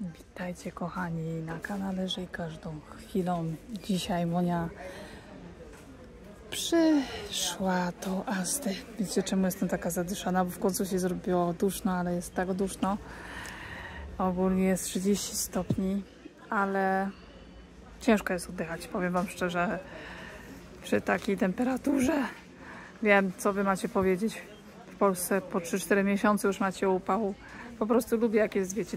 Witajcie kochani na kanale Żyj Każdą Chwilą. Dzisiaj Monia przyszła do Asty. Wiecie czemu jestem taka zadyszana? Bo w końcu się zrobiło duszno, ale jest tak duszno. Ogólnie jest 30 stopni, ale ciężko jest oddychać. Powiem wam szczerze, przy takiej temperaturze. Wiem, co wy macie powiedzieć. W Polsce po 3-4 miesiące już macie upał. Po prostu lubię, jak jest, wiecie,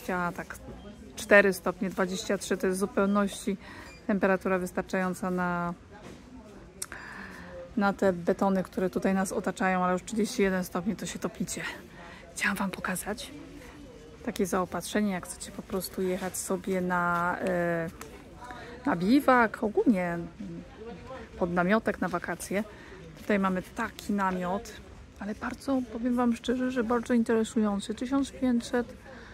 24 stopnie, 23 to jest w zupełności temperatura wystarczająca na te betony, które tutaj nas otaczają, ale już 31 stopni to się topicie. Chciałam wam pokazać takie zaopatrzenie, jak chcecie po prostu jechać sobie na biwak, ogólnie pod namiotek na wakacje. Tutaj mamy taki namiot, ale bardzo, powiem wam szczerze, że bardzo interesujący. 1500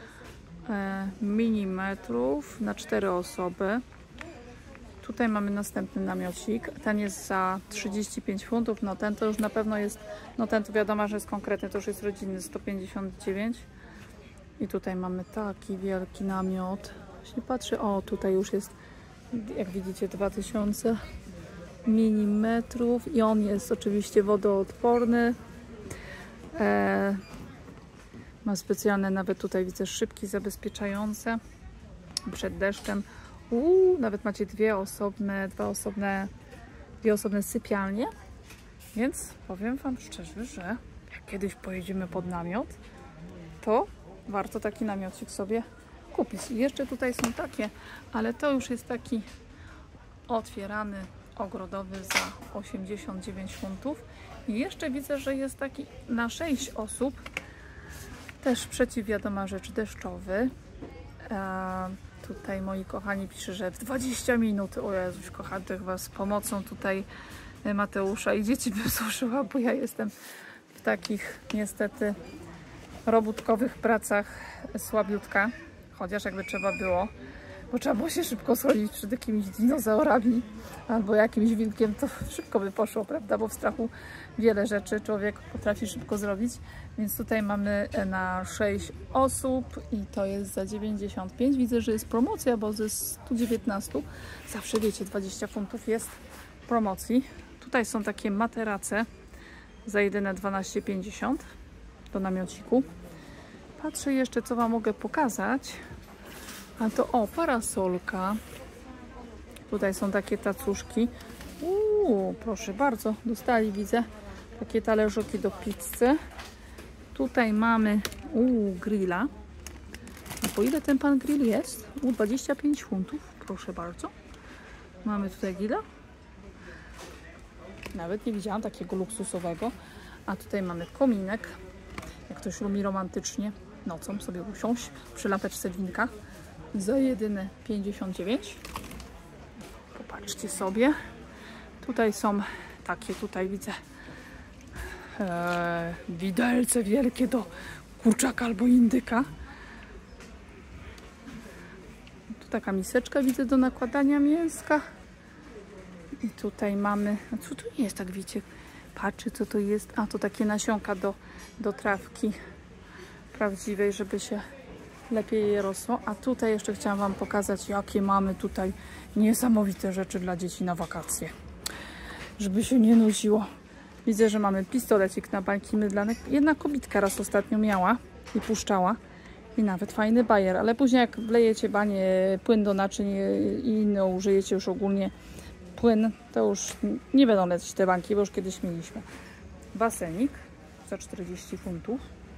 mm na 4 osoby. Tutaj mamy następny namiocik. Ten jest za 35 funtów. No ten to już na pewno jest, no ten to wiadomo, że jest konkretny, to już jest rodzinny, 159. I tutaj mamy taki wielki namiot. Właśnie patrzę, o tutaj już jest, jak widzicie, 2000 mm i on jest oczywiście wodoodporny. Ma specjalne, nawet tutaj widzę, szybki zabezpieczające przed deszczem. Nawet macie dwie osobne sypialnie. Więc powiem wam szczerze, że jak kiedyś pojedziemy pod namiot, to warto taki namiocik sobie kupić. I jeszcze tutaj są takie, ale to już jest taki otwierany, ogrodowy za 89 funtów. I jeszcze widzę, że jest taki na 6 osób, też przeciwwiadoma rzecz, deszczowy. Tutaj moi kochani pisze, że w 20 minut, o Jezuś kochany, to chyba z pomocą tutaj Mateusza i dzieci bym służyła, bo ja jestem w takich niestety robótkowych pracach słabiutka, chociaż jakby trzeba było, bo trzeba było się szybko schodzić przed jakimiś dinozaurami albo jakimś wilkiem, to szybko by poszło, prawda? Bo w strachu wiele rzeczy człowiek potrafi szybko zrobić. Więc tutaj mamy na 6 osób i to jest za 95. Widzę, że jest promocja, bo ze 119 zawsze, wiecie, 20 funtów jest promocji. Tutaj są takie materace za jedyne 12,50 do namiociku. Patrzę jeszcze, co wam mogę pokazać. A to o, parasolka. Tutaj są takie tacuszki. Proszę bardzo, dostali, widzę, takie talerzyki do pizzy. Tutaj mamy grilla. A po ile ten pan grill jest? 25 funtów, proszę bardzo. Mamy tutaj grilla. Nawet nie widziałam takiego luksusowego. A tutaj mamy kominek. Jak ktoś lubi romantycznie nocą sobie usiąść przy lampeczce winka. Za jedyne 59. Popatrzcie sobie. Tutaj są takie, tutaj widzę widelce wielkie do kurczaka albo indyka. Tu taka miseczka widzę do nakładania mięska. I tutaj mamy, a co to jest, tak wiecie, patrzcie co to jest. A to takie nasionka do trawki prawdziwej, żeby się lepiej je rosło. A tutaj jeszcze chciałam wam pokazać, jakie mamy tutaj niesamowite rzeczy dla dzieci na wakacje, żeby się nie nudziło. Widzę, że mamy pistolecik na bańki mydlane. Jedna kobitka raz ostatnio miała i puszczała. I nawet fajny bajer, ale później jak wlejecie banie, płyn do naczyń i inne użyjecie już ogólnie płyn, to już nie będą lecieć te bańki, bo już kiedyś mieliśmy. Basenik za 40 funtów.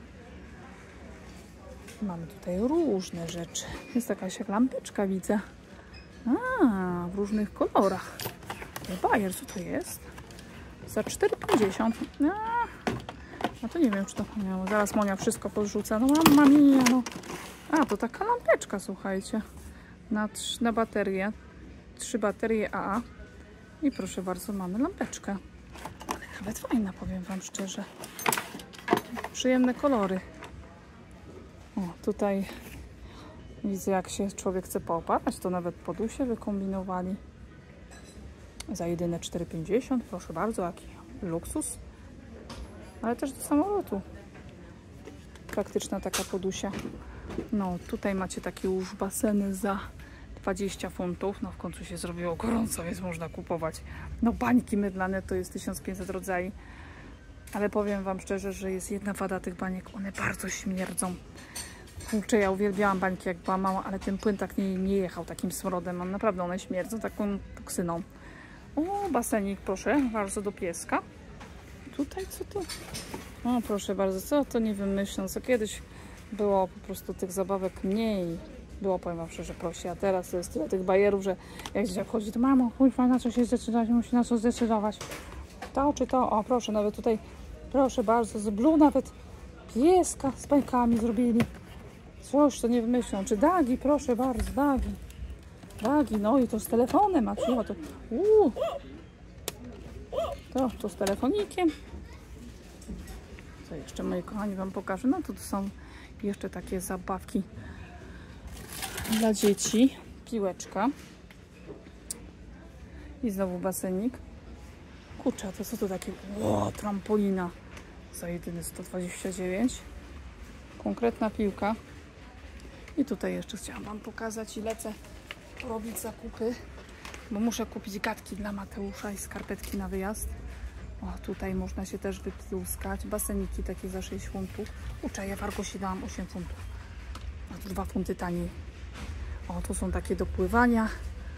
Mamy tutaj różne rzeczy. Jest jakaś lampeczka, widzę. W różnych kolorach. Bajer, co to jest? Za 4,50. A to nie wiem, czy to miało. Zaraz Monia wszystko podrzuca. No mamma mia, no. To taka lampeczka, słuchajcie. Na baterię. 3 baterie AA. I proszę bardzo, mamy lampeczkę. Ale nawet fajna, powiem wam szczerze. Przyjemne kolory. Tutaj widzę, jak się człowiek chce poopalać, to nawet podusie wykombinowali. Za jedyne 4,50. Proszę bardzo, jaki luksus. Ale też do samolotu. Praktyczna taka podusia. No, tutaj macie takie już baseny za 20 funtów. No, w końcu się zrobiło gorąco, więc można kupować. No, bańki mydlane to jest 1500 rodzajów. Ale powiem wam szczerze, że jest jedna wada tych baniek. One bardzo śmierdzą. Kurczę, ja uwielbiałam bańki, jak była mała, ale ten płyn tak nie jechał takim smrodem. Naprawdę one śmierdzą taką toksyną. O, basenik, proszę, bardzo do pieska. Tutaj co to? O, proszę bardzo, co to nie wymyślą, co kiedyś było po prostu tych zabawek mniej. Było, powiem wam szczerze, prosi, a teraz to jest tyle tych bajerów, że jak dzieciak chodzi, to mamo, chodź, na co się zdecydować, musi na co zdecydować. To czy to? O, proszę, nawet tutaj, proszę bardzo, z Blue nawet pieska z bańkami zrobili. Coś to nie wymyślą. Czy dagi, proszę bardzo, dagi. Dagi, no i to z telefonem, a co to? To z telefonikiem. Co jeszcze, moi kochani, wam pokażę? No to są jeszcze takie zabawki dla dzieci. Piłeczka. I znowu basenik. Kurczę, to co to takie? Ło, trampolina. Za jedyny 129. Konkretna piłka. I tutaj jeszcze chciałam wam pokazać i lecę robić zakupy, bo muszę kupić gadki dla Mateusza i skarpetki na wyjazd. O, tutaj można się też wypluskać. Baseniki takie za 6 funtów. Uczę, ja w Argosie dałam 8 funtów. A tu 2 funty taniej. O, tu są takie do pływania.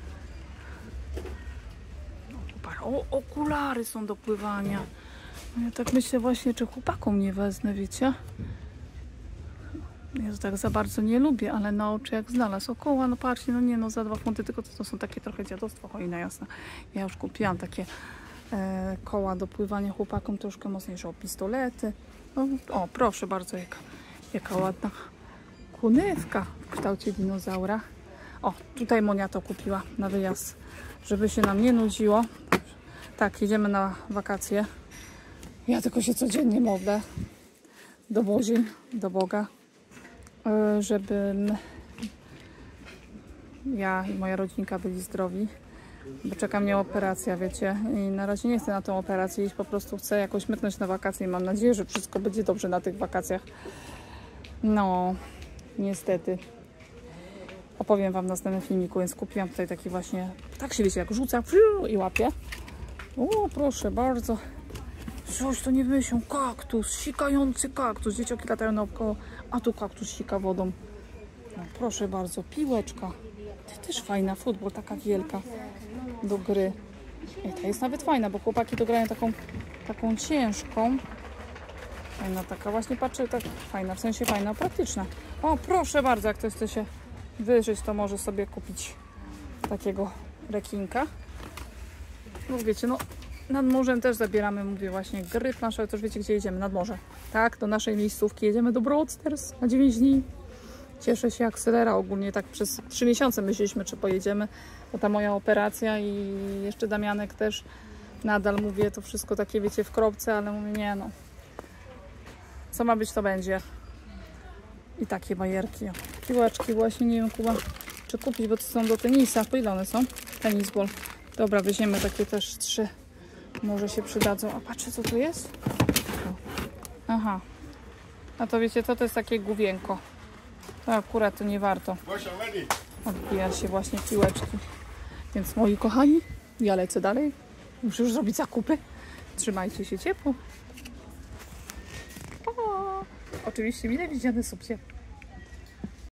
O, okulary są do pływania. No ja tak myślę właśnie, czy chłopakom nie wezmę, wiecie? Ja to tak za bardzo nie lubię, ale na oczy jak znalazł. Okoła, no patrzcie, no nie, no za 2 funty, tylko to są takie trochę dziadostwo, hojna jasna. Ja już kupiłam takie koła do pływania chłopakom, troszkę mocniejsze, o, pistolety. No, o, proszę bardzo, jaka ładna kunewka w kształcie dinozaura. O, tutaj Monia to kupiła na wyjazd, żeby się nam nie nudziło. Tak, jedziemy na wakacje. Ja tylko się codziennie modlę do Bozi, do Boga, żebym ja i moja rodzinka byli zdrowi, bo czeka mnie operacja, wiecie, i na razie nie chcę na tą operację iść, po prostu chcę jakoś myknąć na wakacje i mam nadzieję, że wszystko będzie dobrze na tych wakacjach. No, niestety. Opowiem wam w następnym filmiku, więc kupiłam tutaj taki właśnie, tak się wiecie, jak rzuca i łapie. O, proszę bardzo. Coś to nie wymyślą. Kaktus, sikający kaktus. Dzieciaki latają naokoło, a tu kaktus sika wodą. No, proszę bardzo, piłeczka. To też fajna, futbol, taka wielka do gry. I ta jest nawet fajna, bo chłopaki to grają taką ciężką. Fajna taka, właśnie patrzę, tak fajna, w sensie fajna, praktyczna. O, proszę bardzo, jak ktoś chce się wyżyć, to może sobie kupić takiego rekinka. No wiecie, no nad morzem też zabieramy, mówię właśnie, gry planszowe, to już wiecie, gdzie jedziemy, nad morze. Tak, do naszej miejscówki jedziemy do Broadstairs na 9 dni. Cieszę się, akcelera ogólnie, tak przez 3 miesiące myśleliśmy, czy pojedziemy, bo ta moja operacja i jeszcze Damianek też, nadal mówię, to wszystko takie, wiecie, w kropce, ale mówię, nie no, co ma być, to będzie. I takie bajerki, piłeczki właśnie, nie wiem, Kuba, czy kupić, bo to są do tenisa, po ile one są? Tenisball. Dobra, weźmiemy takie też 3, może się przydadzą. A patrzcie, co tu jest? Aha, a to wiecie, to jest takie główienko. To akurat to nie warto. Odbija się właśnie piłeczki. Więc moi kochani, ja lecę dalej. Muszę już zrobić zakupy. Trzymajcie się ciepło. O, oczywiście mile widziane subcie.